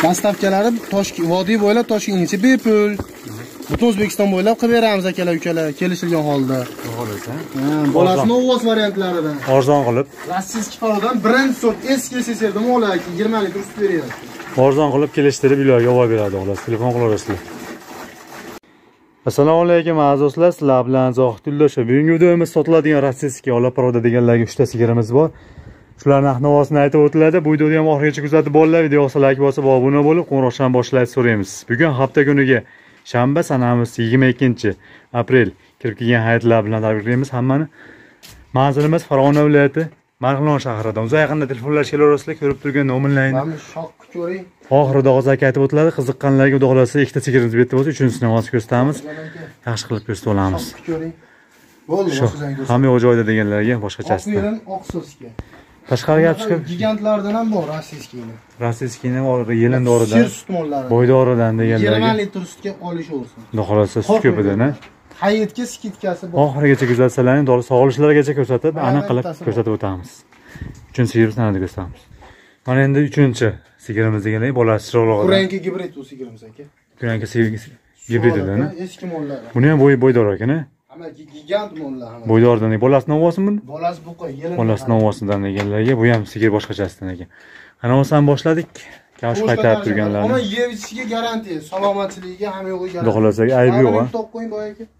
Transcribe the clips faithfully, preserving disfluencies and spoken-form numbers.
Dastavkalari Toshkent vodiy bo'ylab Toshkentgacha bepul. Butun O'zbekiston bo'ylab qilib beramiz akalar, ukalar, kelishilgan holda. Xolos, ha. Bolasini o'g'oz variantlaridan. Arzon qilib. Rossiyskiy parodan birinchi sort eski S S R dan oladi, yigirma litr sut beradi. Arzon qilib kelishtirib ularga olib beradi, xolos. Telefon qilaverasizlar. Assalomu alaykum aziz do'stlar, sizlar bilan Zohid Uldoshev. Bugungi videomizda sotiladigan rossiyskiy Ola Paroda deganlarga uchta sigirimiz bor. Shular narx-navosini aytib o'tiladi. Bu videoni ham oxirigacha kuzatib bo'linglar. Video yoqsa like bosib, obuna bo'lib, qo'ng'iroqdan boshlaymiz so'raymiz. Bugun hafta kuniga shanba, sanamiz yigirma ikkinchi aprel kirib kelgan hayitlar bilan tabriklaymiz hammani. Manzilimiz Farg'ona viloyati Marg'ilon shahridan. Uzoq yaqinda telefonlar kelaverasizlar, ko'rib turgan nomerlarni. Mana shok ko'ring. Oxirida og'zaki aytib o'tiladi. Qiziqqanlarga xudo xolasa ikkita sigirimiz bu yerda bo'lsa, uchinchisini hozir ko'rsatamiz. Yaxshi qilib ko'rsatib olamiz. Ko'ring. Bo'ldi, boshqadan hamma yo'q joyda deganlarga boshqachasidan. Oq yerin, oq so'zga. Tashqariga olib chiqib gigantlardan ham bor rossiyskiyni. Rossiyskiyni yelin doridan, Sir sut mollari. Bo'ydoridan deganlarga. yigirma litr sutga olishaversin. Xudo xolasa sut ko'pidan, ha. Hayitga skitkasi bor. Oxirigacha kuzatsalarning dori sog'lishlarigacha ko'rsatib, aniq qilib ko'rsatib o'tamiz. uchinchi sigir sanada ko'rsatamiz. Mana endi uchinchi sigirimiz deganlar bolasi chiroqlig'idan. Kuranki gibrid u sigirimiz aka. Kuranki gibrididan, ha. Eski mollari. Buni ham bo'y bo'ydor ekan, ha. Hamma gigant mollar. Bo'ydordan, bolasini ovosimi buni? Bolasi buqa, yelin. Bolasini ovosidan deganlarga, bu ham sigir boshqachasidan ekan. Ana o'san boshladik. Kavsh qaytarib turganlarni. Ona yeb ichishiga garantiya, salomatligiga ham yo'g'i garantiya. Xudo xolasa aybi yo'q, ha. Top qo'ying boy aka.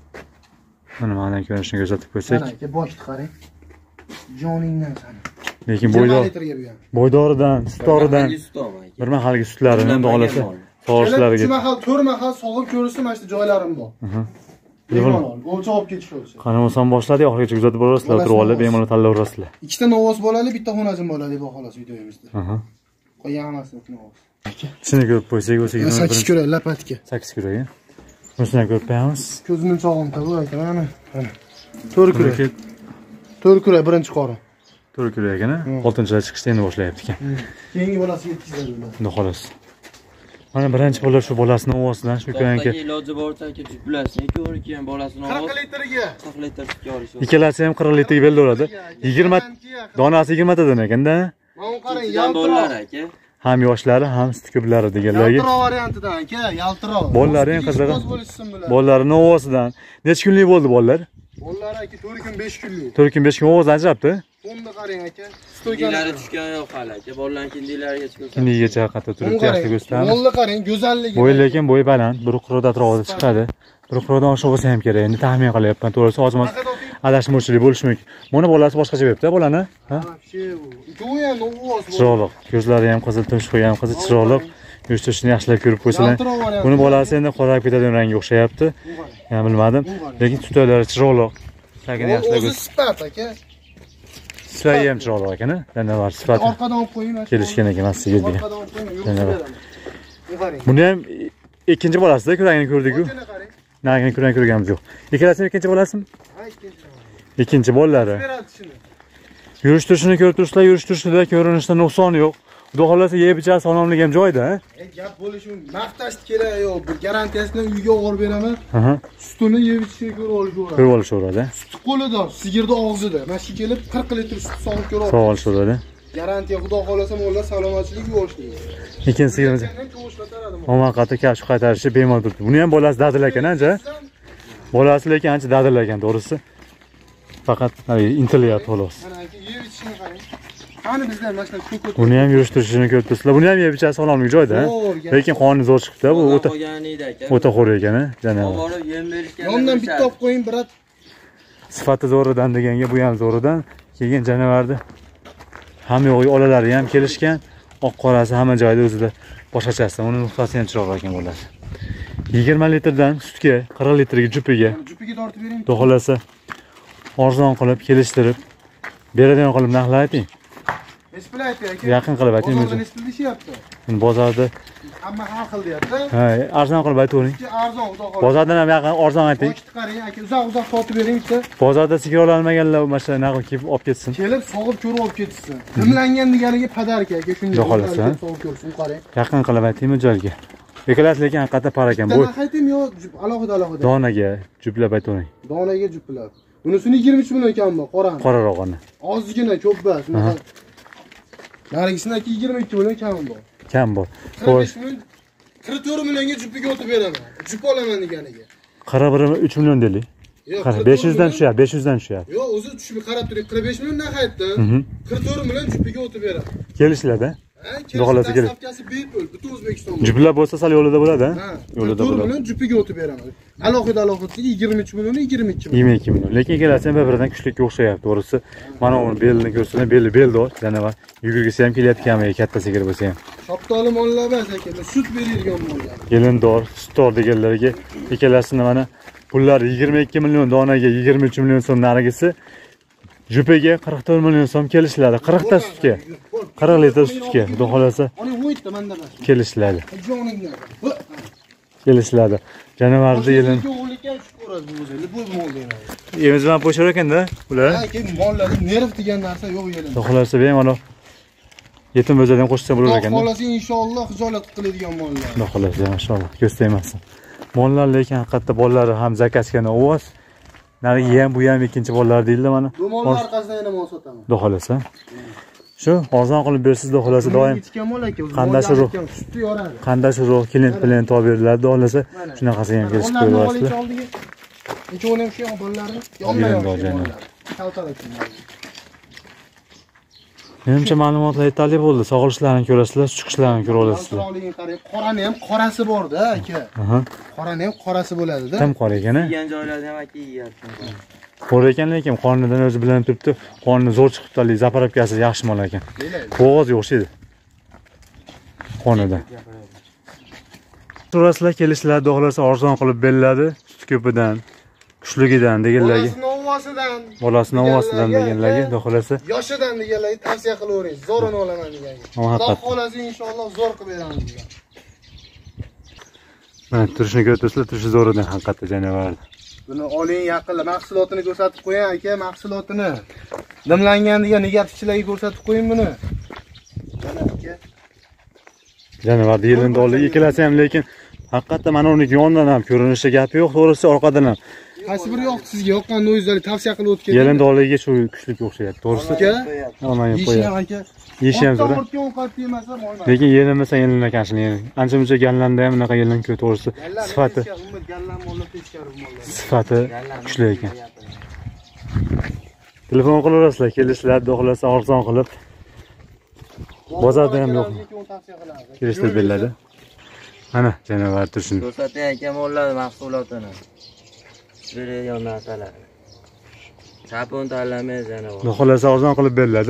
Mana mana ko'rinishini ko'rsatib qo'ysak. Mana aka boshni qarang. Joningdan sani. Lekin bo'ydor bo'ydoridan, sutdoridan bir mahalgi sutlarini xudo xolasa sog'ishlariga. uch mahal, to'rt mahal sog'ib ko'rsa, mana shu joylarim bor. Bemalol, o'lchab olib ketish bo'lsa. Qani o'san boshladik, oxirigacha kuzatib borasizlar, o'tirib olib, bemalol tanlayverasizlar. Ikkita novos bo'ladi, bitta xonajim bo'ladi deb xolos videomizda. Aha. Qo'ygan hammasini novos. Shuni ko'rib qo'ysak, o'sa birinchi sakkiz kurak lapatga. sakkiz kurak. Bunisini ham ko'rib qo'yamiz. Ko'zini chog'imda bu ekan, mana. to'rt kurak. to'rt kurak birinchi qorin. to'rt kurak ekan, oltinchilar chiqishda endi boshlayapti ekan. Keyingi bolasiga yetkazadi ular. Xudo xolos. Mana birinchi bola shu bolasini ovosidan shu ko'ranki. Iloji boricha aka jublasini ikki ham bolasini ovoz. qirq litrga. qirq litr sutga olishadi. Ikkalasi ham qirq litrga beraveradi. yigirma donasi yigirma tadan ekanda. Mana qarang, yaltiroq aka. Ham yoshlari, ham sut ko'plari deganlarga. Yaltiroq variantidan aka, yaltiroq. Bolalari ham qizig'i. Bolalarining ovosidan. Necha kunlik bo'ldi bolalar? Bolalar aka to'rt kun besh kunlik. to'rt kun besh kun ovoz ajrabdi. Bunda qarang aka. Stoylari tushgan yo'q hali aka. Bolalarning kindilariga chiqib. Kindigacha qatda turib yaxshi ko'rsatamiz. Molla qarang, go'zalligi. Bo'yi lekin bo'yi baland, bir quroqda atrofida chiqadi. Bir quroqdan oshiq bo'lsa ham kerak. Endi taxmin qilyapman, to'g'risi ozmas adashmovchilik bo'lishi mumkin. Buni bolasi boshqacha beribdi, bolani, ha? Chiroqliq, ko'zlari ham qizil, tumshuqi ham qizil, chiroqliq. Yurishini yaxshilab ko'rib qo'ysalar. Buni bolasi endi qorayib ketadigan rangiga o'xshayapti. Men bilmadim, lekin tutoylari chiroqliq. Lekin yaxshilab o'zi sifat aka. Sifat ham chiroqliq ekan, yana var sifat. Orqadan olib qo'ying. Kelishgan ekan masjiga degan. Orqadan olib qo'ying. Buni ham ikkinchi bolasida ko'ragini ko'rdik-ku. Narigini ko'rgan ko'rganimiz yo'q. Ikkalasini ikkinchi bolasimi? Ha, ikkinchi. Ikkinchi bolalari. Yurish turishini ko'rib turibsizlar, yurish turishida ko'rinishda nuqson yo'q. Xudo xolasa yeb ichar sog'lomlik ham joyida, ha? Gap bo'lishi mumkin. Maqtash kerak yo'q. Bu garantiyasini uyga olib beraman. Aha. Sutini yeb ichishga ko'ra olishaveradi. Ko'rib olishaveradi. Sut qo'lida, sigirni og'zida. Mana shu kelib qirq litr sut sog'ib ko'ra oladi. Olishaveradi. Garantiya xudo xolasa mollar salomatchilik yuvoshlaydi. Ikkinchi sigirimiz. Momaqati kashf qaytarishi bemalol turibdi. Buni ham bolasi dadil ekan, anja. Bolasi lekin ancha dadil ekan, to'g'risi. Faqat intilyapti xolos. Mana aka yeb ichishini qarang. Qani bizlar mana shu ko'k. Buni ham yurish turishini ko'rib turibsizlar. Buni ham yeb ichar sog'lomlik joyida, lekin qoni zo'r chiqibdi. Bu o'ta o'ta xo'r ekan, ha? Janob. Borib yem berishgan. Yondan bitta olib qo'ying, birat. Sifati zo'ridan deganga bu ham zo'ridan. Keyin janavardi. Hamma yo'g'i olalari ham kelishgan. Oq qorasi hamma joyda o'zida boshqachasi. Uni nuqtasi ham chiroq ekan bo'ladi. yigirma litrdan sutga, qirq litrga jupiga. Jupiga tortib bering. Xudo xolasa arzon qilib, kelishtirib beradigan qilib narxlar ayting. Nech pul ayting aka? Yaqin qilib ayting. Bozorda nech pul deyapti? Bozorda hamma har xil deyapti. Ha, arzon qilib aytavering. Arzon, xudo xolasa. Bozordan ham yaqin arzon ayting. Qo'yib qarang aka, uzoq-uzoq sotib bering bitta. Bozorda sigir ola olmaganlar mana shu narxga kelib olib ketsin. Kelib sog'ib ko'rib olib ketsin. Dimlangan deganiga padarka aka, shunday. Xudo xolasa. Sog'ib ko'rsin, qarang. Yaqin qilib aytingmi joyga. Bekalasi lekin haqiqatda par ekan. Bu qaytaymi yo alohida alohida. Donaga juplab aytavering. Donaga juplab. Bunisini yigirma uch million ekan bu, qorani. Qorarog'ini. Ozgina, ko'p emas. Narigisini aka yigirma ikki million kam bu. Kam bor. qirq Xo'sh, besh million qirq to'rt millionga jupiga o'tib beraman. Jup olaman deganiga. qirq bir uch million deylik. Yo'q, Qara, besh yuz dan tushyapti, besh yuz dan tushyapti. Yo'q, o'zi tushib qarab turing. qirq besh million naqaytdi. qirq to'rt million jupiga o'tib beraman. Kelishiladi. Xudo xohlasa kelib. Stavkasi bepul, butun O'zbekistonda. Juplar bo'lsa sal yo'lida bo'ladi, ha? Ha, Yo'lida to'rt bo'ladi. million jupiga o'tib beraman. Alohida alohida yigirma uch million, yigirma ikki million. yigirma ikki million. Lekin ikkalasi ham bir-biridan kuchlikka o'xshayapti, to'g'risi. Mana uni belini ko'rsana, beli beldor, janavar. Yugurgisi ham kelyapti kamiga, katta sigir bo'lsa ham. Shoptoli mollar emas ekan, sut beradigan mollar. Gelindor, sutdor deganlarga ikkalasini mana pullar yigirma ikki million, donaga yigirma uch million so'm narigisi. Jupiga qirq to'rt million so'm kelishiladi. qirq ta sutga. qirq litr sutga, xudo xolasa Ona o'yitdi menda bas. kelishiladi. Joningga. Kelishiladi. Janavarni yelin. Yo'qlikan shu ko'radi bu o'zi. Bu mol deyman. Evimiz bilan po'shar ekanda, ular. Ha, keyin mollarda nerv degan narsa yo'q yelin. Xudo xolasa bemalol yetim bo'zadan qo'shsa bo'lar ekanda. Xolasi inshaalloh hijolat qiladigan mollar. Xudo xolasa, maşallah, ko'staymasin. Mollar lekin haqiqatda bolalari ham zakasgani ovoz. Narigi ham bu ham ikkinchi bolalar deyildi mana. Bu mollar orqasidan yana mol sotaman. Xudo xolasa. Shu arzon qilib bersiz, xudo xolasa doim. Ichgan mol ekan. Qandashi ruh. Sutni yoradi. Qandashi ruh klient bilan to'b beriladi, xohlasa shunaqasi ham kelishib ko'rasizlar. Nechoni ham shu yoq bolalarni yonma yoq. Kaltalak. Menimcha ma'lumotlar yetarli bo'ldi. Sog'lishlarini ko'rasizlar, chiqishlarini ko'ra olasizlar. Qorani ham qorasi bor-da, aka. Aha. Qorani ham qorasi bo'ladi-da. Tam qora ekan-a? Yegan joylarda ham aka yeyapti. Qora ekan, lekin qornidan o'zi bilan turibdi. Qorni zo'r chiqibdi, zapravkasi yaxshi mol ekan. Bo'g'oz o'xshaydi. Qornidan. So'rasizlar, kelishlar, xohlasa arzon qilib beriladi, sut ko'pidan, kuchligidan deganlarga. Bolasini ovosidan. Bolasini ovosidan deganlarga, xohlasa Yoshidan deganlarga tavsiya qilavering. Zo'rini olaman deganga. Xudo xolasa inshaalloh zo'r qilib beramiz degan. Mana turishni ko'rasizlar, turishi zo'r ekan haqiqatda janavarni. Buni oling yaqinla mahsulotini ko'rsatib qo'ying aka, mahsulotini. Dimlangan degan negativchilarga ko'rsatib qo'ying buni. Mana aka. Janavarni yelindi oldi, ikkalasi ham lekin haqiqatda mana uniki yondan ham ko'rinishda gapi yo'q, to'g'risi orqadan ham. Qaysi biri yoqdi sizga? Yoqqan noizlarni tavsiya qilib o'tib keting. Yelindi oliga shu kuchlik o'xshayapti, to'g'risi. Mana Yishni aka. Yeshi ham zo'r. Ortga ovqat yemasa bo'lmaydi. Lekin yelinmasa yelinlar ekan yani. Ancha muncha gallanda ham bunaqa yelin ko'p, to'g'risi. Sifati, gallan mollar teskari mollar. sifati kuchli ekan. Telefon qilaverasizlar, kelishlar, xohlasa arzon qilib. Bozorda ham yo'q. Kelishtirib beriladi. Mana janavar tursin. Ko'rsating aka mollar mahsulotini. Beradigan narsalar. Sapon tanlamaysiz janavar. Xohlasa arzon qilib beriladi.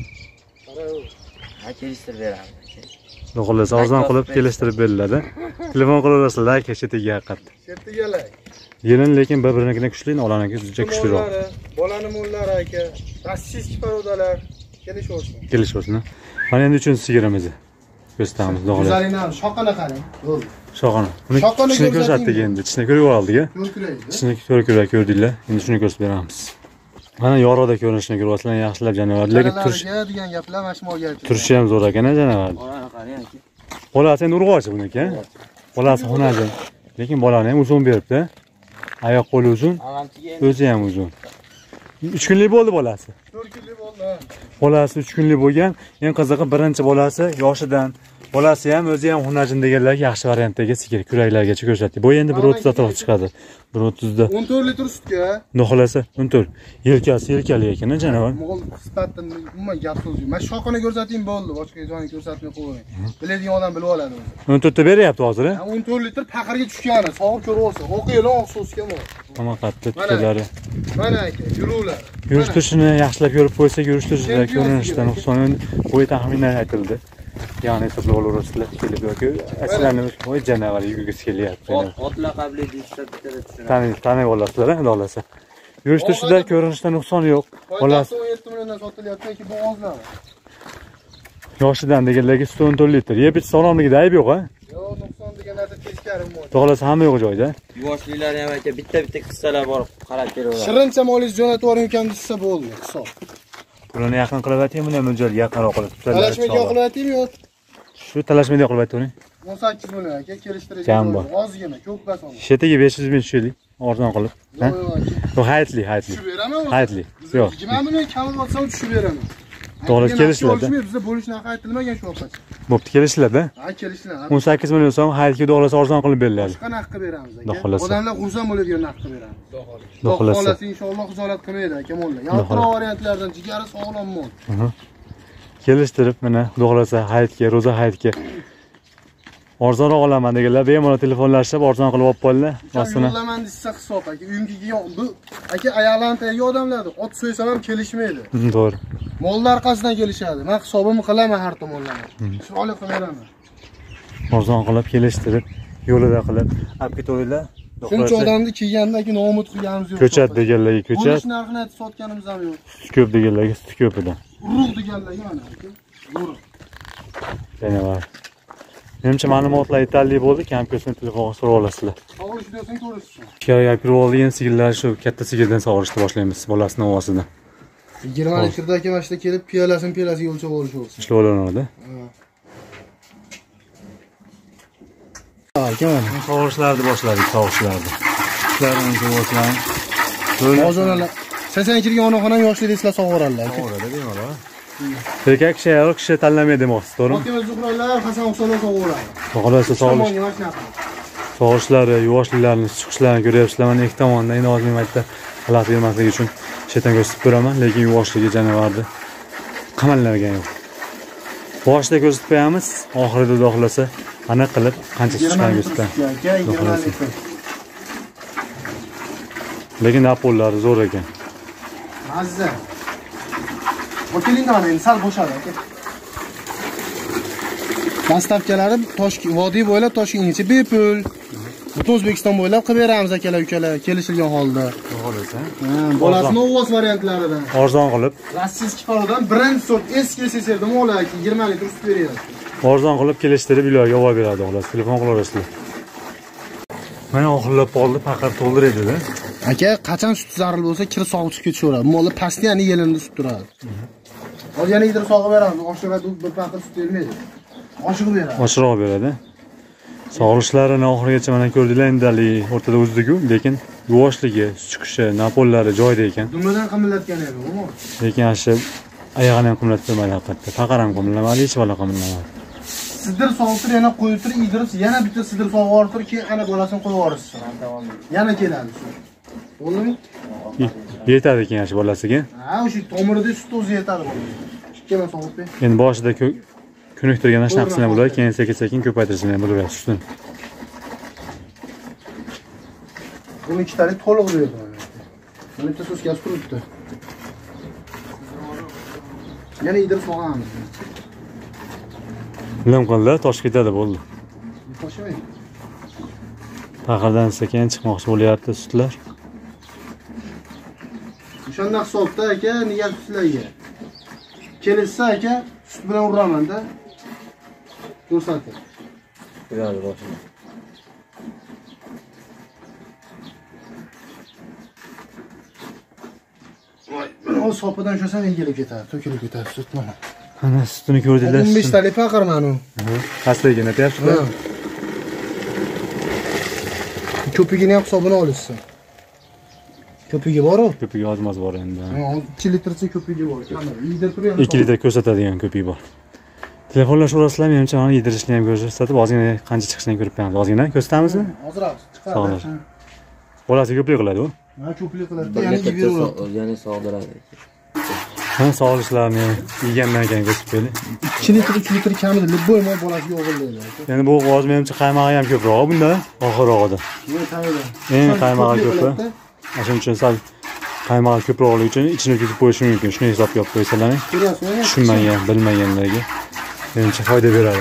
Ha, kelishtirib beramiz. Xohlasa arzon qilib kelishtirib beriladi. Telefon qilaverasizlar, kechetiga haqiqat. Chetigalar. Yelin lekin bir-birinikini kuchli, olaniki juda kuchliroq. Bolani mollari aka, rossiyskiy parodalar kelishaversin. Kelishaversin. Mana endi uchinchi sigirimizni ko'rsatamiz, xudo xolasa. O'zlaringdan shoqana qarang. Shoqona. Buni ichini ko'rsatdik endi, ichini ko'rib oldik-a. Ichini ko'rib ko'rdinglar. Endi shuni ko'rsatib beramiz. Mana yorug'da ko'rinishini ko'ryapsizlar, yaxshilab janavar. Lekin turish degan gaplar mana shu molga aytdi. Turishi ham zo'r ekan janavar. Bolani qarang aka. Bolasi endi urg'ochi buniki, a? Bolasi xonajin. Lekin bolani ham uzun beribdi. Oyoq qo'li uzun, o'zi ham uzun. uch kunlik bo'ldi bolasi. to'rt kunlik bo'ldi. Bolasi uch kunlik bo'lgan. Eng qizig'i birinchi bolasi yoshidan. Bolasi ham o'zi ham xonajin deganlarga yaxshi variantdagi sigir kuraklargacha ko'rsatdik. Bu endi bir o'ttiz atrof chiqadi. bir o'ttizda. o'n to'rt litr sutga. Xudo xolasa o'n to'rt. Yelkasi yelkali ekan janavar. Mol sifatdan umuman gap so'z yo'q. Mana shoqini ko'rsating bo'ldi, boshqa joyni ko'rsatmay qo'ying. Biladigan odam bilib oladi o'zi. o'n to'rt ta beryapti hozir, a? o'n to'rt litr paqirga tushgani, sog'ib ko'rib olsa. Oqiylar oqso'sga mol. Mana qatta tutalari. Mana aka, yuruvlar. Yurish turishini yaxshilab ko'rib qo'ysak, yurish turishida ko'rinishdan nuqson bo'yi taxminan aytildi. Ya'ni turli o'luruslar kelib yoki aslanni voy janavar yugurgisi kelyapti. Ot laqabli dishda bittada tushunadi. Tani, tanib olasizlar, xudo xolasa. Yurish turishida ko'rinishda nuqson yo'q. Bolasi o'n yetti milliondan sotilyapti, lekin bu ozlami? Yoshidan deganlarga o'n to'rt litr. Yeb ichish sog'lomligida ayb yo'q, a? Yo'q, nuqson degan narsa teskari mol. Xudo xolasa hamma yo'q joyda. Yuvoshliklari ham aka bitta-bitta qissalar borib qarab kelaveradi. Shirincha molingizni jo'natib yuboring ekan desa bo'ldi, hisob. Pulini yaqin qilib ayting, buni ham o'jal yaqinroq qilib tutaladi. Talashmaga qilib aytaymi yo'q? Shu talashmada qilib ayting. o'n sakkiz million aka, kelishtirib Kam bor. Ozgina, ko'p emas uni. Shetiga besh yuz ming tushaylik, arzon qilib. Ha? Yo'q, yo'q. Bu hayitli, hayitli. Tushib beraman. Hayitli. Yo'q. yigirma million kam olsam tushib beraman. To'g'ri kelishiladi. Bizda bo'lish narxi aytilmagan shu opacha. Bo'pti, kelishiladi. Ha, kelishiladi. o'n sakkiz million so'm hayitga do'g'risi arzon qilib beriladi. Boshqa narx qilib beramiz aka. Xudo xohlasa. Odamlar xursand bo'ladigan narx qilib beramiz. Xudo xohlasa. Xudo xohlasa inshaalloh xizolat qilmaydi aka mollar. Yaltiroq variantlardan jigari sog'lom mol. Kelishtirib mana xudo xohlasa hayitga, ro'za hayitga arzonroq olaman deganlar bemalol telefonlashib arzon qilib olib qo'yinglar. Rostini yo'llaman desa hisob aka. Uyimga bu aka oyoqlarni tagi odamlardir. Ot so'ysam ham kelishmaydi. To'g'ri. Mollar orqasidan kelishadi. Men hisobimni qilaman har tomonlama. Chiroyli qilib beraman. Arzon qilib kelishtirib, yo'lida qilib olib ketaveringlar. Shuncha odamni kelgandan keyin nomut qilganimiz yo'q. Ko'chat deganlarga ko'chat. Bo'lish narxini aytib sotganimiz ham yo'q. Sut ko'p deganlarga sut ko'p edi. Urug' deganlarga mana aka. Urug'. Yana bor. Menimcha ma'lumotlar yetarli bo'ldi. Kompyuterni telefonga so'rab olasizlar. Sog'lish do'sting ko'rasiz. Ikki pirvolgan sigirlar shu katta sigirdan sog'ishni boshlaymiz bolasini ovosidan. yigirma litrdagi mashina kelib piyolasini piyolasiga o'lchab olish bo'lsin. Ishlab olinadi. Ha, aka mana. Sog'ishlarni boshladik, sog'ishlarni. Ishlarini boshladik. Ozonalar. sakson kirgan onaxonam yoshli deslar sog'oradilar. Sog'oradi bemalol. Erkak kishi, ayol kishi tanlamaydi demoqsiz, to'g'rimi? Fatima Zuhrolar, Hasan Husanlar sog'oradi. Xohlasa sog'ish. Sog'ishlari, yuvoshlarini, chiqishlarini ko'ryapsizlar. Mana ikki tomondan endi hozir maytda xalaqit bermaslik uchun chetdan ko'rsatib beraman, lekin yuvoshligi janavarni qamallanmagan yo'q. Boshida ko'rsatib qo'yamiz, oxirida xudo xohlasa aniq qilib qancha chiqqanini ko'rsatamiz. Lekin napollari zo'r ekan. Mazza. Otelingdan endi sal bo'shadi aka. Dastavkalari Toshkent vodiy bo'ylab Toshkentgacha bepul. Butun O'zbekiston bo'ylab qilib beramiz akalar, ukalar kelishilgan holda. Xohlasa. Ha, bolasini ovoz variantlaridan. Arzon qilib. Rossiyskiy parodan birinchi sort eski S S R da mo'la yigirma litr sut beradi. Arzon qilib kelishtirib iloga olib beradi, xolos. Telefon qilaverasizlar. Mana oxirlab qoldi, faqat to'ldiradi-da. Aka, qachon sut zarur bo'lsa, kirib sog'ib ketaveradi. Mollar pastiyani yelinda sut turadi. Hozir yana idr sog'ib beramiz. Oshiradi, bir paxta sut bermaydi. Oshirib beradi. Oshirib beradi. Sog'lishlarini oxirigacha mana ko'rdinglar, indali o'rtada o'zdiku, lekin yuvoshligi, chiqishi, napollari joyida ekan. Dumadan qimillatgan edi, u. Lekin ashi oyog'ini ham qimillatib qo'ymadi haqiqatda. Faqat ham qimillamadi, hech bola qimillamadi. Sidir sog'tirib, yana qo'yib turib, idirib, yana bitta sidir sog'ib ortirib, keyin ana bolasini qo'yib yuborasiz. Yana keladi sut. Bo'ldimi? Yetadi ekan ashi bolasiga. Ha, o'sha tomirida sut o'zi yetadi bo'ladi. Ikkala sog'ib ber. Endi boshida ko'niktirgan ashnaqsini bo'ladi, keyin sekin-sekin ko'paytirishni ham bo'laveradi sutini. Buni ikkitalik to'liq berdi mana. Mana bitta so'skasi turibdi. Yana idirib sog'amiz. Lim qildi, tosh ketadi bo'ldi. Toshmang. Faqirdan sekin chiqmoqchi bo'lyapti sutlar. O'shanda hisobda aka, niyat sizlarga. Kelsa aka, sut bilan uraman-da. Ko'rsating. Beradi boshini. Voy, men o'z sopidan ushlasam egilib ketadi, to'kilib ketadi sut mana. Ana sutini ko'rdinglar. o'n besh talik faqirman u. Pastligini aytyapsizlar. Ko'pigini ham hisobini olishsin. Ko'pigi bor-ku. Ko'pigi ozmoz bor endi. ikki litrcha ko'pigi bor. Yeydir turib ikki litr ko'rsatadigan ko'pigi bor. Telefonlashaverasizlar, menimcha mana yedirishni ham ko'rsatib, ozgina qancha chiqishini ko'rib qo'yamiz. Ozgina ko'rsatamizmi? Hozir chiqadi. Sog'lar. Bolasi ko'plik qiladi u. Ha, ko'plik qiladi. Ya'ni yeyveradi. Ya'ni sog'diradi. Ha, sog'lishlarni yegandan keyin ko'rsatib qo'ydi. ikki litr, uch litr kamida любой moy bolasiga o'g'irlaydi. Endi bu hozir menimcha qaymog'i ham ko'proq bunda, oxirrog'ida. Men tayyorda. Eng qaymog'i ko'p. Shuning uchun sal qaymog'i ko'proqligi uchun ichini kuzib qo'yish mumkin. Shuni hisobga olib qo'ysalar, tushunmagan, bilmaganlarga menimcha foyda beradi.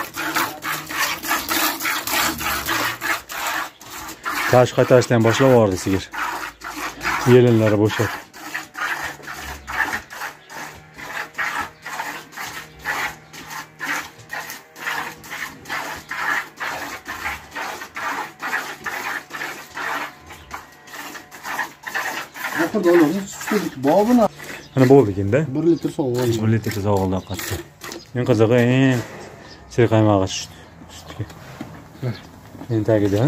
Tash qaytarishdan ham boshlab yubordi sigir. Yelinlari bo'shab. Bobuna Mana bo'ldi endi. bir litr sog'ib oldi. bir litr sog'ildi qattiq. Men qizig'i eng sir qaymog'i sutga. Men tagida.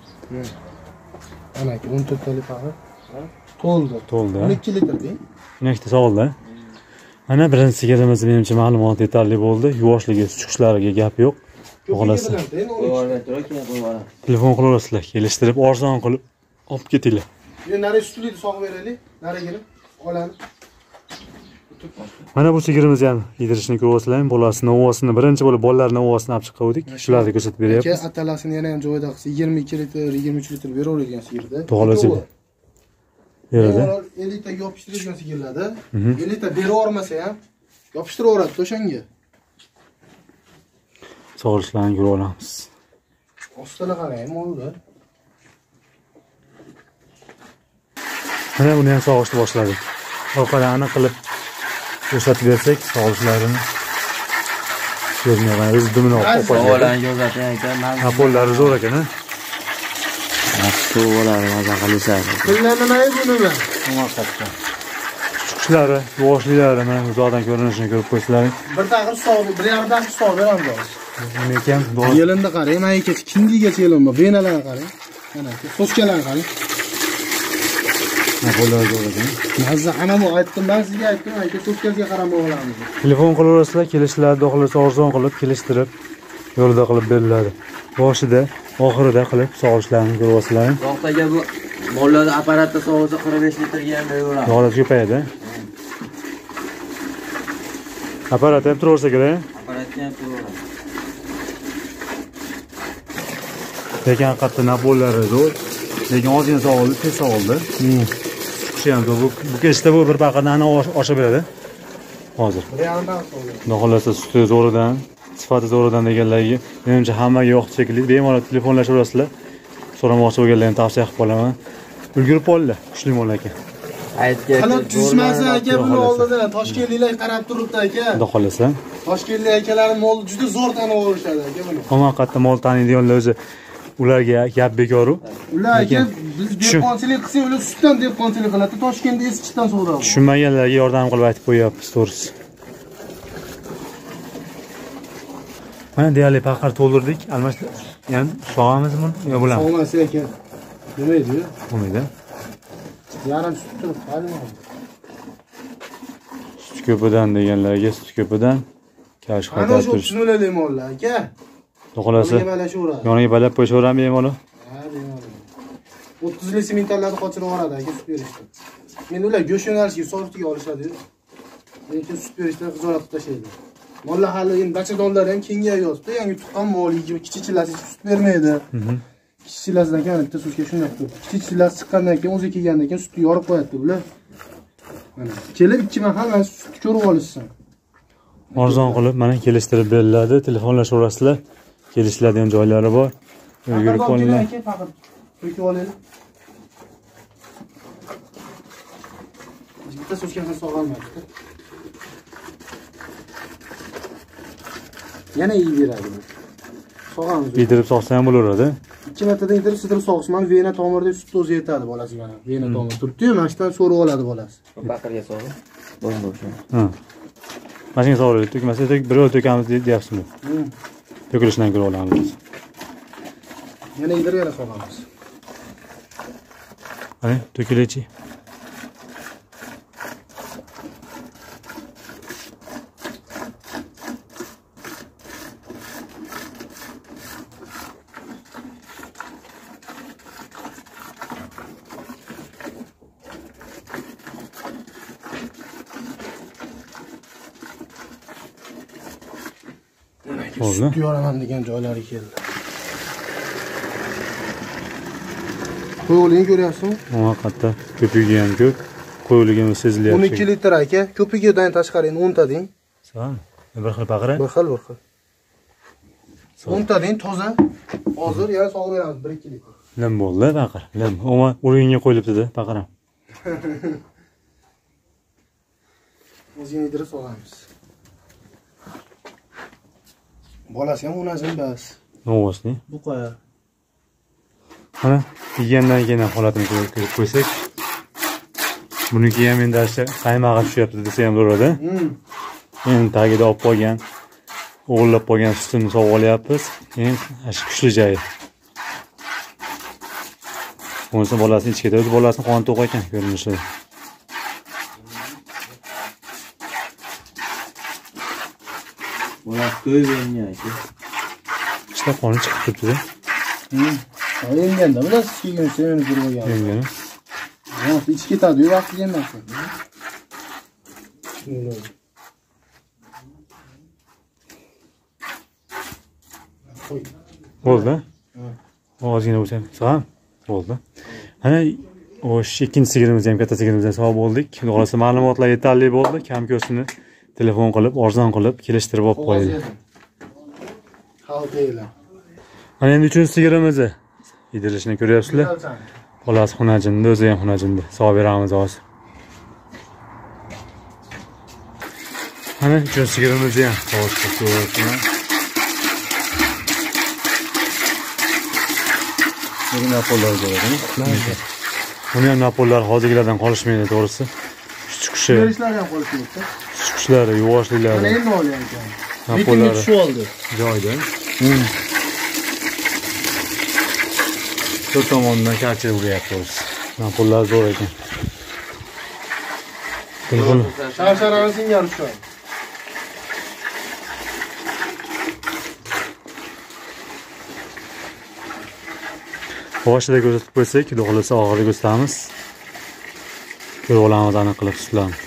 Ana o'n to'rt talik faqat. To'ldi. To'ldi. o'n ikki litr deng. Nechta sog'ildi? Mana birinchi sigirimiz menimcha ma'lumot yetarli bo'ldi. Yuvoshligi, chiqishlariga gap yo'q. Xolos. Telefon qilaverasizlar, kelishtirib, arzon qilib olib ketinglar. Yo nari sutli sog'ib beraylik. Nari kelib olani. Mana bu sigirimizni ham yedirishni ko'ryapsizlar, bolasini, ovosini, birinchi bo'lib bolalarning ovosini olib chiqqandik. Shularni ko'rsatib beryapmiz. Keyin atalasini yana ham joyida qilsa yigirma ikki litr, yigirma uch litr beraveradigan sigirda. To'g'risi. Beradi. ellik ta yopishtiradigan sigirlarda, ellik ta beravermasa ham yopishtiraveradi o'shanga. Sog'ishlarni ko'ra olamiz. Ostiga qarang, mollar. Mana buni ham sog'ishni boshladik. Orqadan aniq qilib ko'rsatib bersak, sog'ishlarini ko'rmayman. O'zi dumini olib qo'yadi. Ovolan yo'zating ekan. Apollari zo'r ekan-a? To'g'rilari maza qilishadi. Pullar nima edi buni? Haqiqatdan. Chiqishlari, yuvoshliklari mana uzoqdan ko'rinishini ko'rib qo'ysizlar. Bir taqir sog', bir yarim taqir sog' beramiz. Buni ekan, yelinda qarang, mana kecha kindigacha yelin bor. Benalarga qarang. Mana so'skalarga qarang. Apollari zo'r ekan. Mazza ana bu aytdim, men sizga aytdim, aka so'skasiga qarab olamiz. Telefon qilaverasizlar, kelishlarni xohlasa arzon qilib kelishtirib yo'lda qilib beriladi. Boshida, oxirida qilib sog'ishlarni ko'ryapsizlar. Vaqtga bu mollarda apparatda sog'isa qirq besh litrga ham beraveradi. Yo'lda ko'payadi. Apparat ham turaversa kerak. Apparatga ham turaveradi. Lekin haqiqatdan napollari zo'r. Lekin ozgina sog'ildi, tez sog'ildi. Chiqishi ham zo'r. Bu kechda bu bir paqirdan oshib beradi. Hozir. Bir yarim taqir sog'. Xudo xolasa suti zo'ridan, sifati zo'ridan deganlarga menimcha hammaga yoqdi shekilli. Bemalol telefonlashaverasizlar. So'ramoqchi bo'lganlarni tavsiya qilib qolaman. Ulgurib qoldilar, kuchli mol aka. Aytgan. Qanot tushmasa aka buni oldida Toshkentliklar qarab turibdi aka. Xudo xolasa. Toshkentlik akalarning moli juda zo'r tanib olishadi aka buni. Haqiqatda mol taniydiganlar o'zi ularga gap bekoru. Ular aka biz dehqonchilik qilsak, ular sutdan dehqonchilik qiladi. Toshkentda eskichidan sug'uradi. Tushunmaganlarga yordam qilib aytib qo'yapmiz, to'g'risi. Mana deyarli paqir to'ldirdik. Almashtirib, ya'ni sog'amizmi yo bo'lami? Sog'masa aka. Nima edi? Bo'lmaydi. Yarim sut turib, qolma. Sut ko'pidan deganlarga sut ko'pidan kash Ana shu qaytarib. tushuniladi mollar aka. Xohlasa yoniga balab qo'yishaverami bemalol? Ha, bemalol. o'ttiz li simentallarni qochirib yuboradi aka sut berishda. Men ular go'sht yo'nalishiga sortiga olishadi. Lekin sut berishda xijolat qilib tashlaydi. Mollar hali endi bachadonlar ham kengayayapti. Yangi tuqqan mol kichik chillasi sut bermaydi. Kichik chillasidan keyin bitta sutga shunday qilib. Kichik chillasi chiqqandan keyin o'zi kelgandan keyin sutni yorib qo'yadi bular. Mana kelib ikki mahal mana sutni ko'rib olishsin. Arzon qilib mana kelishtirib beriladi. Telefonlashaverasizlar. Kelishiladigan joylari bor. Yurib qolinglar. To'kib olaylik. Bitta so'zkani sog'almaydi. Yana iyi beradi. Sog'amiz. Yedirib sog'sa ham bo'laveradi. ikki martadan yedirib sidirib sog'sam, vena tomirda sut o'zi yetadi bolasiga mana. Vena tomir turibdi-yu, mana shundan so'rib oladi bolasi. Baqirga sog'ib. Bo'ldi o'sha. Ha. Mashina sog'iladi, to'kmasa bir oy to'kamiz deyapsizmi? To'kilishidan ko'ra olamiz. Yana yedirib yana sog'amiz. Mana to'kilechi. Sut yoraman degan joylari keldi. Qo'yligini ko'ryapsizmi? Haqiqatda ko'pigi ham ko'p, qo'yligimiz sezilyapti. o'n ikki litr aka, ko'pigidan tashqari endi o'n ta deng. Sa'an, bir xil baqira? Bir xil, bir xil. o'n ta deng toza. Hozir yana sog'ib beramiz bir ikki litr. Lim bo'ldi baqir, lim. Oma o'ringa qo'yilibdi-da baqiram. O'zini yedirib sog'amiz. Bolasi ham o'nazim bas. Novosni. Bu qo'ya. Mana yegandan keyin holatini ko'rib qo'ysak. Buniki ham endi asha qaymog'i tushyapti desa ham bo'ladi. Endi tagida olib qo'ygan, o'g'irlab qo'ygan sutini sog'ib olyapmiz. Endi ash kuchli joyi. Bo'lsa bolasini ichkada o'z bolasini qoni to'q ekan ko'rinishi. Ko'yib bergan aka. İşte qoni chiqib turibdi-da. Enganda bilasiz keyin seni qurib Engani. Ha, ichi ketadi-yu, vaqti emas. Bo'ldi. Ozgina bo'lsa, sog'am. Bo'ldi. Ana o'sh ikkinchi sigirimizni ham katta sigirimizni sog'ib oldik. Xudo xolasa ma'lumotlar yetarli bo'ldi. Kam-ko'sini telefon qilib, arzon qilib kelishtirib olib qo'ydik. Xalqinglar. Mana endi uchinchi sigirimizni yedirishini ko'ryapsizlar. Xolasi xunajindi, o'zi ham xunajindi. Sog'ib beramiz hozir. Mana uchinchi sigirimizni ham sog'ishga ko'ryapsizlar. Buni napollar bo'ladi. Buni ham napollar hozirgilardan qolishmaydi, to'g'risi. Chiqishi, Berishlar ham qolishmaydi. chiqishlari, yuvoshlilari. Mana endi olyapman. Napollari tushib oldi. joyida. To'rt tomondan karcha uryapti to'g'risi. Napollar zo'r ekan. Telefon Sharsharaning singari shu. boshida ko'rsatib qo'ysak, xudo xolasa oxirida ko'rsatamiz. Ko'rib olamiz aniq qilib sizlarni.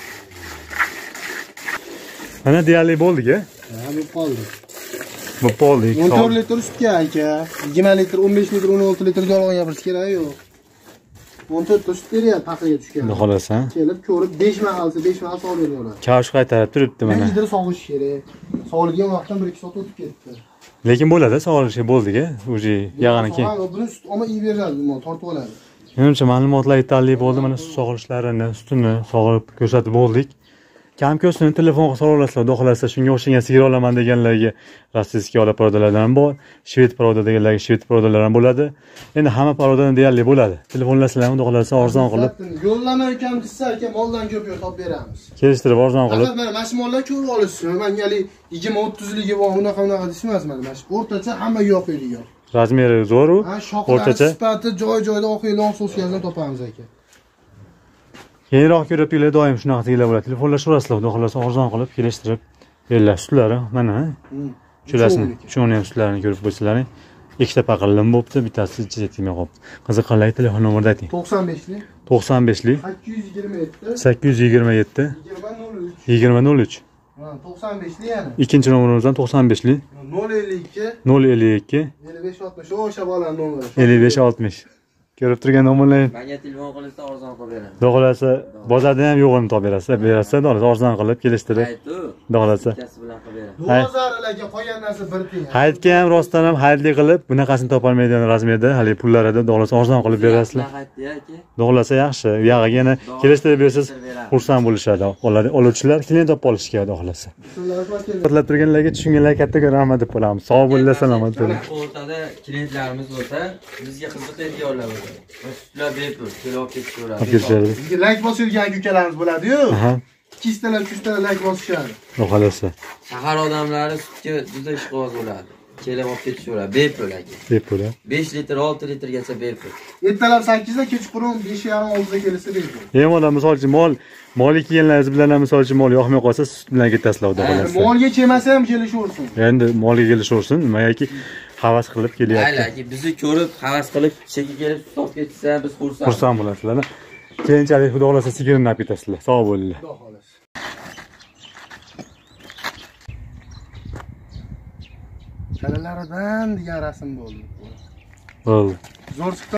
Mana deyarli bo'ldik-a? Ha, bu qoldi. Bu bo'ldik. o'n to'rt litr sutga aka. yigirma litr, o'n besh litr, o'n olti litr yolg'on gapirish kerak yo'q. o'n to'rt ta sut beryapti paqiga tushgan. Xudo xolasa. Kelib ko'rib besh mahalsa besh mahal sog'ib beraveradi. Kavsh qaytarib turibdi Bir mana. litr sog'ish kerak. Sog'ilgan vaqtdan bir ikki soat o'tib ketdi. Lekin bo'ladi, sog'ilishi bo'ldik-a. O'zi yag'ini keyin. Buni sut olma iy beradi, bu tortib oladi. Menimcha ma'lumotlar yetarli bo'ldi. Mana sut sog'ilishlarini, sutini sog'ib ko'rsatib bo'ldik. Kam-ko'sini telefonga so'rasizlar, xudo xolasa shunga o'xshagan sigir olaman deganlarga rossiyskiy ola parodalardan ham bor, shved paroda deganlarga shved parodalar ham bo'ladi. Endi hamma parodadan deyarli bo'ladi. Telefonlasizlar, xudo xolasa arzon qilib, yo'llama ekan desa aka, moldan ko'p yo'q topib beramiz. kelishtirib arzon qilib. Faqat mana mana shu mollar ko'rib olishsin. Mangali yigirma o'ttiz ligi bor, unaqa unaqa deyishmas mana. Mana shu o'rtacha hamma yo'q qo'ydigan. Razmeri zo'r u. Ha, shoxlar O'rtacha. sifati joy-joyida oqiylar so'skazdan topamiz aka. Keyinroq ko'rib doim shunaqa sigirlar bo'ladi. Telefonlashaverasizlar, xudo xolasa arzon qilib kelishtirib berlar. Sutlari mana. Shulasini, shuni ham sutlarini ko'rib qo'ysalaring. Ikkita paqillim bo'pti, bittasi ichida tegmay qolibdi. Qiziqqanlar telefon nomerni ayting. to'qson beshlik to'qson beshlik sakkiz yuz yigirma yetti sakkiz yuz yigirma yetti yigirma nol uch. yigirma nol uch. Ha, to'qson beshlik yana. Ikkinchi nomerimizdan to'qson beshlik nol ellik ikki nol ellik ikki ellik besh oltmish o'sha bolaning nomeri. ellik besh oltmish. Ko'rib turgan nomerlar. Menga telefon qilsa arzon qilib beraman. Xudo xolasa bozorda ham yo'g'ini topib berasiz, berasiz, arzon qilib kelishtirib. Aytu. Xudo xolasa. Bittasi bilan qilib beraman. Do'zarlarga qolgan narsa bir tiyin. Hayitga ham rostdan ham hayitli qilib, bunaqasini topolmaydigan razmerda, hali pullarida xudo xolasa arzon qilib berasizlar. Hayitdi aka. Xudo xolasa yaxshi. U yog'iga yana kelishtirib bersangiz, xursand bo'lishadi. Oluvchilar klient topib olishga xudo xolasa. Qo'llab turganlarga tushunganlarga katta rahmat deb qolamiz. Sog' bo'linglar, salomat bo'ling. O'rtada klientlarimiz bo'lsa, bizga qiziqadiganlar bo'lsa, sutlar bepul kelib olib ketishaveradi. Olib kelishadi. Bizga like bosirgan ukalarimiz bo'ladi-yu. Aha. ikki yuz talar, uch yuz talar like bosishadi. Xudo xolasa. Shahar odamlari sutga juda ishqiboz bo'ladi. Kelib olib ketishaveradi bepul aka. Bepul. besh litr, olti litrgacha bepul. Ertalab sakkizda, kechqurun besh yarim oltida kelsa bepul. Yomon misol uchun mol, moli kelganlaringiz bilan ham misol uchun mol yoqmay qolsa, sut bilan ketasizlar xudo xolasa. Molga kelmasa ham kelishaversin. Endi molga kelishaversin, nimagaki havas qilib kelyapti. Mayli aka, bizni ko'rib, havas qilib, cheki kelib sut olib ketsa, biz xursand. Xursand bo'lasizlar. Keyinchalik xudo xolasa sigirini olib ketasizlar. Sog' bo'linglar. Xudo xolasa. Kalalaridan degan rasm bo'ldi. Bo'ldi. Zo'r chiqdi.